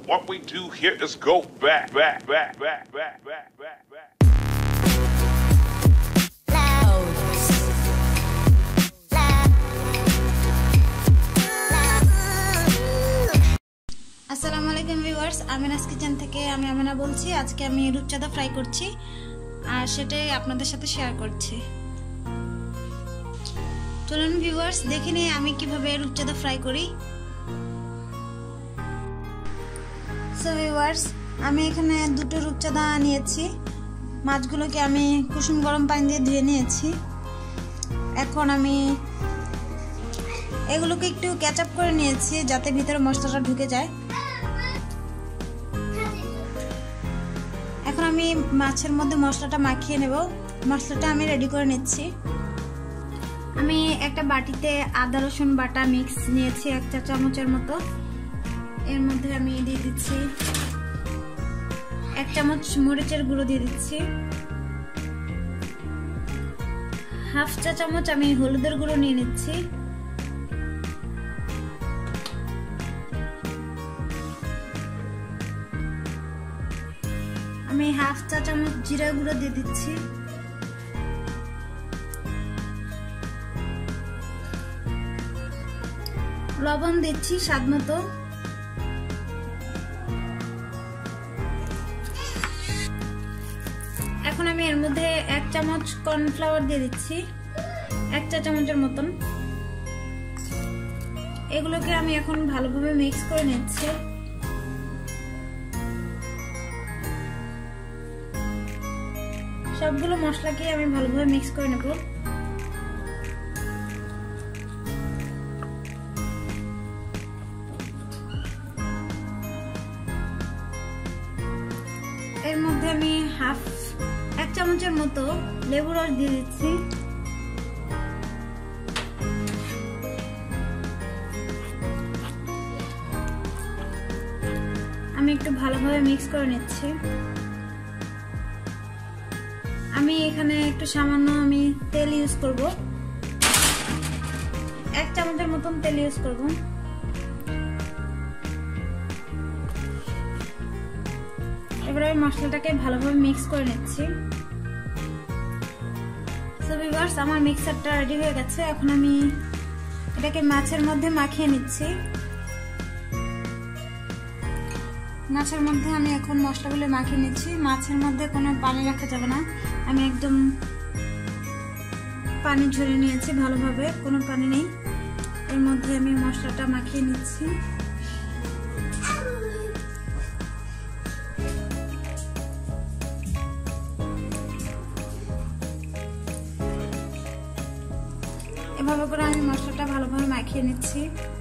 What we do here is go back. আসসালামু আলাইকুম viewers, Amina's kitchen থেকে আমি আমিনা বলছি। আজকে আমি রূপচাঁদা ফ্রাই করছি আর সেটাই আপনাদের সাথে শেয়ার করছি। চলুন ভিউয়ার্স দেখে নিই আমি কিভাবে রূপচাঁদা ফ্রাই করি। সো ভিউয়ার্স, আমি এখানে দুটো রূপচাঁদা নিয়েছি। মাছগুলোকে আমি কুসুম গরম পানি দিয়ে ধুয়ে নিয়েছি। এখন আমি এগুলোকে একটু ক্যাচআপ করে নিয়েছি যাতে ভিতরে মশলাটা ঢুকে যায়। এখন আমি মাছের মধ্যে মশলাটা মাখিয়ে নেব। মশলাটা আমি রেডি করে নিচ্ছি। আমি একটা বাটিতে আদা রসুন বাটা মিক্স নিয়েছি 1 চা চামচের মতো। এর মধ্যে আমি দিয়ে দিচ্ছি 1 চামচ মরিচের গুঁড়ো দিয়ে দিচ্ছি। 1/2 চা চামচ আমি হলুদের গুঁড়ো নিয়ে নিচ্ছি। আমি 1/2 চা চামচ জিরা গুঁড়ো দিয়ে দিচ্ছি। লবণ দিচ্ছি স্বাদ মতো। এখন আমি এর মধ্যে 1 চামচ কর্নফ্লাওয়ার দিয়ে দিচ্ছি, 1 চা চামচের মতন। এগুলোকে আমি এখন ভালোভাবে মিক্স করে নিচ্ছি। সবগুলো মশলাকে আমি ভালোভাবে মিক্স করে নেব। এর মধ্যে আমি 1 চামচের মতো লেবু রস দিয়ে দিচ্ছি। আমি একটু ভালোভাবে মিক্স করে নিচ্ছি। আমি এখানে একটু সামান্য তেল ইউজ করব, 1 চামচের মতন তেল ইউজ করব। এবারে আমি মশলাটাকে ভালোভাবে মিক্স করে নিচ্ছি। সো ভিউয়ার্স, আমার মিক্সারটা রেডি হয়ে গেছে। এখন আমি এটাকে মাছের মধ্যে মাখিয়ে নিচ্ছি। মাছের মধ্যে আমি এখন মশলাগুলো মাখিয়ে নিচ্ছি। মাছের মধ্যে কোনো পানি রাখা যাবে না। আমি একদম পানি ঝরিয়ে নিয়েছি ভালোভাবে, কোনো পানি নেই। এর মধ্যে আমি মশলাটা মাখিয়ে নিচ্ছি। এভাবে করে আমি মশলাটা ভালোভাবে মাখিয়ে নিচ্ছি।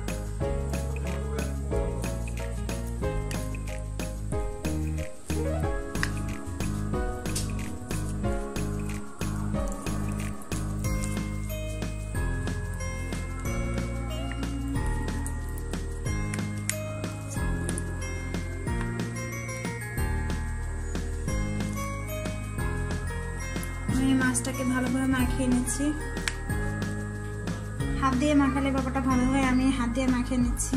আমি মাছটাকে ভালোভাবে মাখিয়ে নিচ্ছি। হাত দিয়ে মাখালে ব্যাপারটা ভালো হয়, আমি হাত দিয়ে মাখিয়ে নিচ্ছি।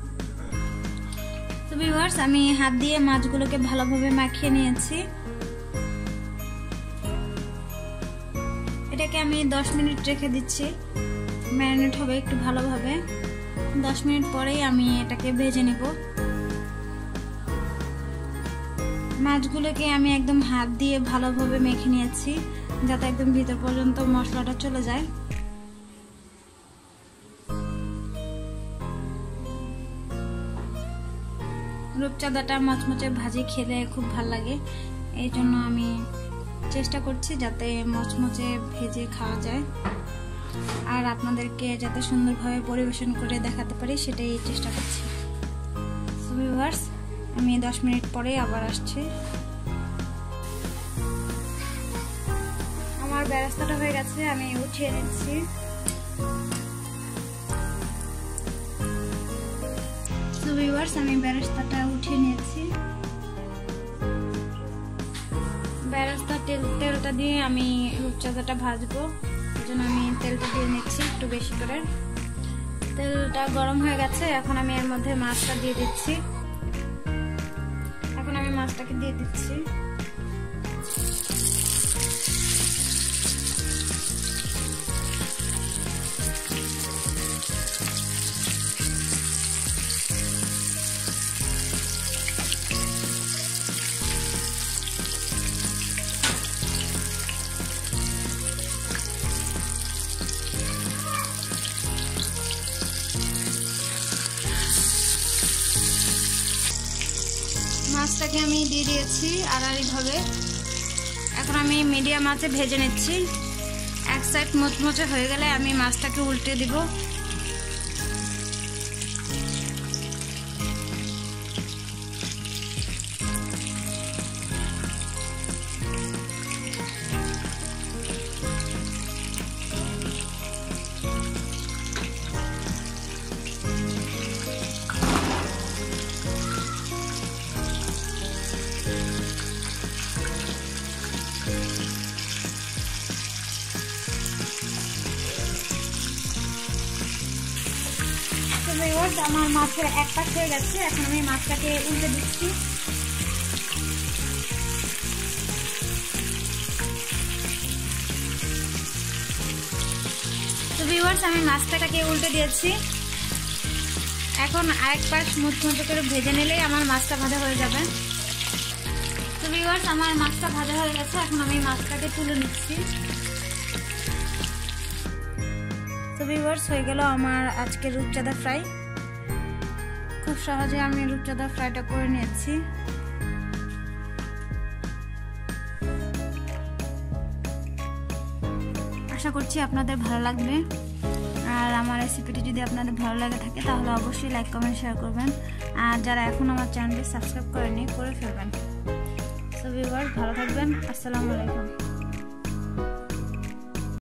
তো ভিউয়ার্স, আমি হাত দিয়ে মাছগুলোকে ভালোভাবে মাখিয়ে নিয়েছি। এটাকে আমি 10 মিনিট রেখে দিচ্ছি, ম্যারিনেট হবে একটু ভালোভাবে। 10 মিনিট পরেই আমি এটাকে ভেজে নেব। মাছগুলোকে আমি একদম হাত দিয়ে ভালোভাবে মেখে নিয়েছি যাতে একদম ভিতর পর্যন্ত মশলাটা চলে যায়। রূপচাঁদাটা মচমচে ভাজি খেলে খুব ভালো লাগে, এই জন্য আমি চেষ্টা করছি যাতে মচমচে ভেজে খাওয়া যায় আর আপনাদেরকে যাতে সুন্দরভাবে পরিবেশন করে দেখাতে পারি সেটাই চেষ্টা করছি। সো ভিউয়ার্স, আমি 10 মিনিট পরে আবার আসছি। আমার বেরেস্তাটা হয়ে গেছে, আমি উঠিয়ে নিচ্ছি। সো ভিউয়ার্স, আমি বেরেস্তাটা উঠিয়ে নিয়েছি। বেরেস্তা তেলটা দিয়ে আমি রূপচাঁদাটা ভাজবো, এজন্য আমি তেলটা দিয়ে নিচ্ছি একটু বেশি করে। তেলটা গরম হয়ে গেছে, এখন আমি এর মধ্যে মাছটা দিয়ে দিচ্ছি। মাছটাকে দিয়ে দিচ্ছি। মাছটাকে আমি দিয়ে দিয়েছি আড়াআড়িভাবে। এখন আমি মিডিয়াম আঁচে ভেজে নিচ্ছি। এক সাইড মুচমুচে হয়ে গেলে আমি মাছটাকে উল্টে দিব। আমার মাছের এক পাশ হয়ে গেছে, এখন আমি মাছটাকে উল্টে দিচ্ছি। তো ভিউয়ার্স, আমি মাছটাকে উল্টে দিয়েছি। এখন আরেক পাশ মুচমুচে করে ভেজে নিলেই আমার মাছটা ভাজা হয়ে যাবে। তো ভিউয়ার্স, আমার মাছটা ভাজা হয়ে গেছে, এখন আমি মাছটাকে তুলে নিচ্ছি। তো ভিউয়ার্স, হয়ে গেল আমার আজকে রূপচাঁদা ফ্রাই। খুব সহজে আমি রূপচাঁদা ফ্রাইটা করে নিয়েছি। আশা করছি আপনাদের ভালো লাগবে। আর আমার রেসিপিটি যদি আপনাদের ভালো লাগে থাকে তাহলে অবশ্যই লাইক কমেন্ট শেয়ার করবেন। আর যারা এখন আমার চ্যানেলটি সাবস্ক্রাইব করেনি করে ফেলবেন। সো ভিউয়ার্স, ভালো থাকবেন। আসসালামু আলাইকুম।